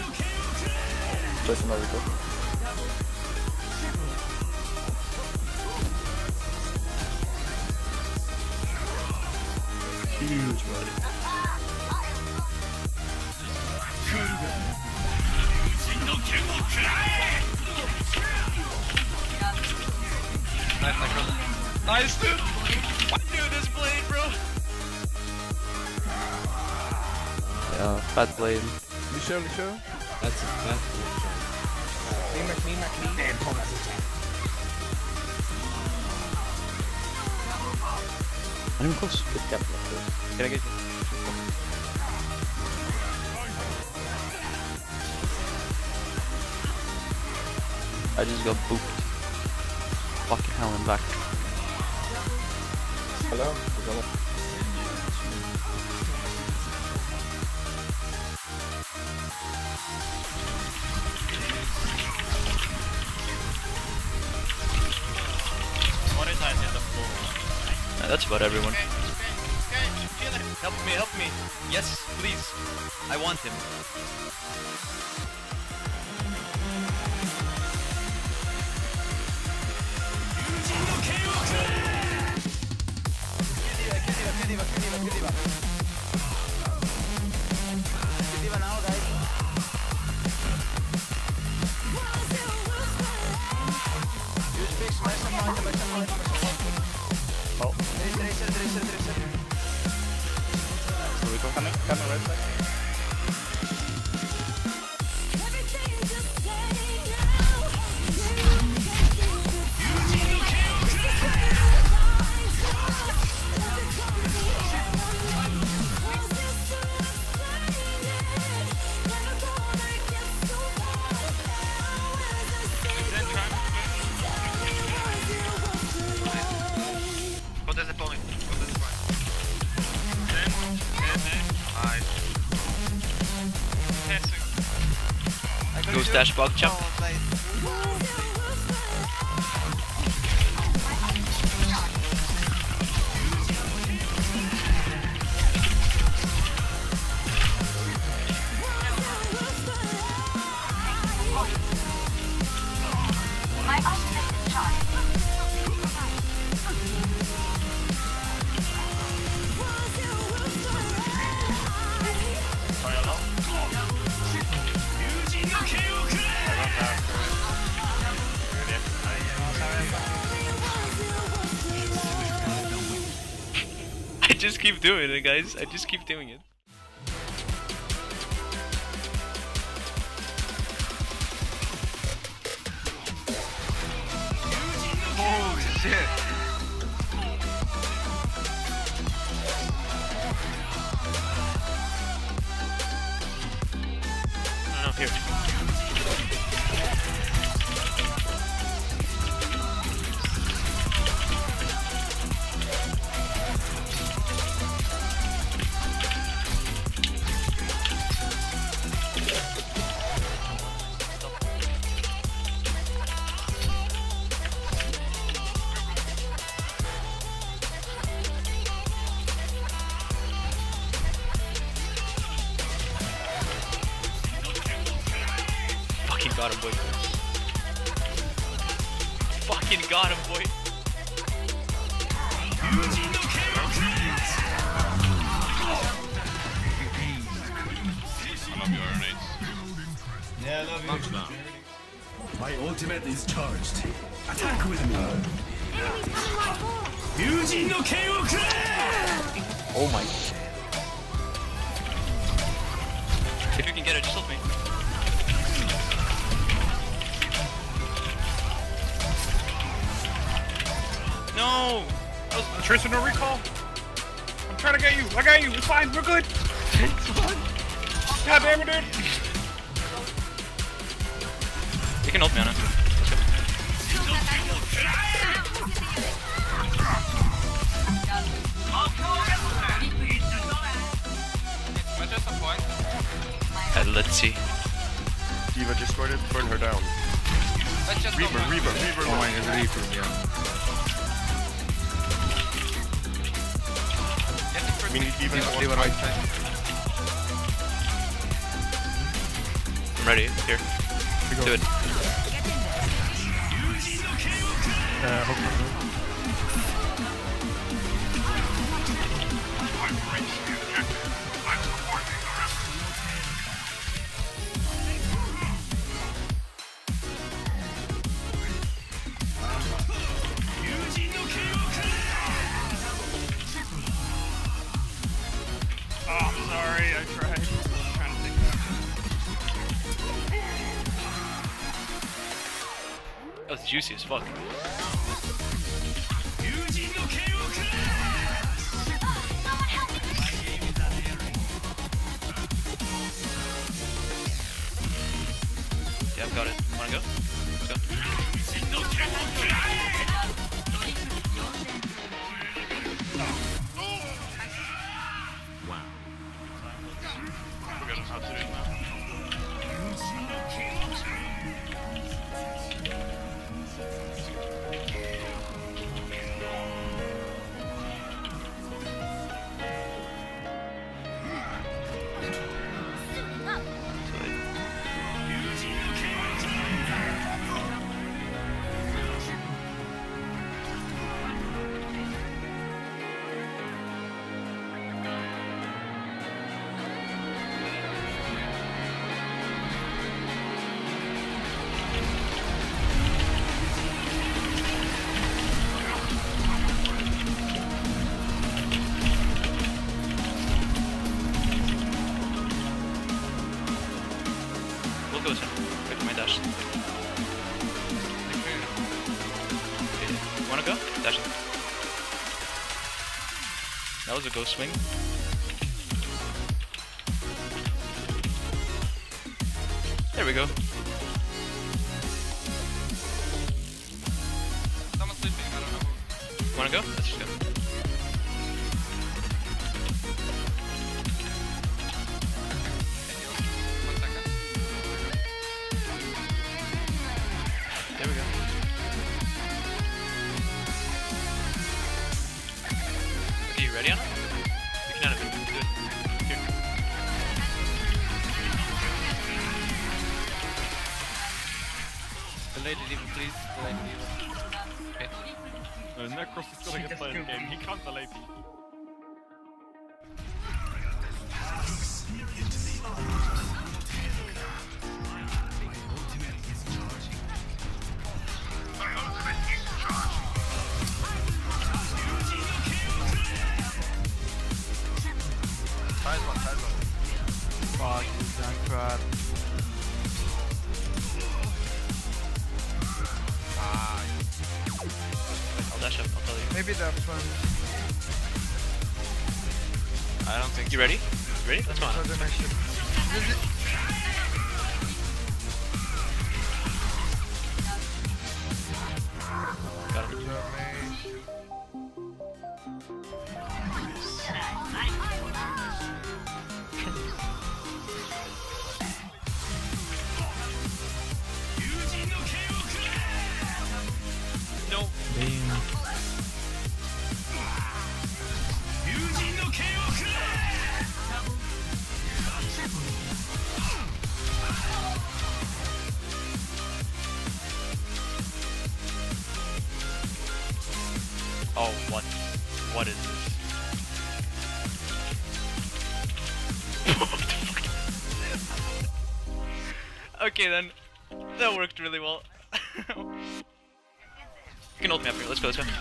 Tracer no recall. Huge body. Nice, dude! Dude, this blade, bro! Yeah, bad blade. Lucio. That's a bad Me. And Thomas attack. I'm close. Good cap. Can I get you? I just got booped. Fucking hell, I'm back. Hello? Monetize the floor. That's about everyone. Help me. Yes, please. I want him. Coming right side. Go stash bug jump. I just keep doing it, guys. I just keep doing it. Holy shit! No, here. Fucking got him, boy. Fucking got him, boy. I love your RNAs. Yeah, I love you. Now. My ultimate is charged. Attack with me. Oh my. If you can get it, just help me. No! Tracer, no recall. I'm trying to get you. I got you. It's fine. We're good. It's fine. God damn it, dude. You can help me on it. Let's see. D.Va just scored it. Burn her down. Reaper. Oh my god, Reaper, yeah. We need D.Va D.Va right side. I'm ready. Here. Do it. Oh, I'm sorry, I tried. I'm trying to think That was juicy as fuck. Yeah, I've got it. Wanna go? Let's go. Forgotten how to do it now. We'll go soon. Wait for my dash. Okay. Wanna go? Dash it. That was a ghost swing. There we go. Someone's sleeping, I don't know who. Wanna go? Let's just go. There we go. Okay, you ready, Anna? You can have it. Do it. Here. Delay the lever, please. Delay the lever. Okay. Necros is gonna get played in game. He can't delay people. Fuck, he's done crap. I'll dash up, I'll tell you. Maybe that's one. I don't think You ready? You ready? Let's go on. Got him. No. Oh, what? What is this? Okay then, that worked really well. You can ult me up here, let's go, let's go.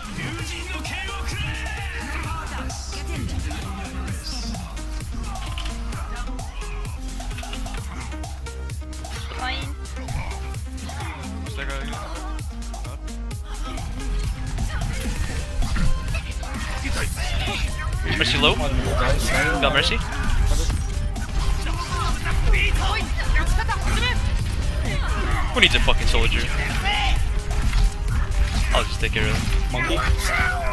Fine. Mercy low. Got Mercy. Who needs a fucking soldier? I'll just take care of him. Monkey.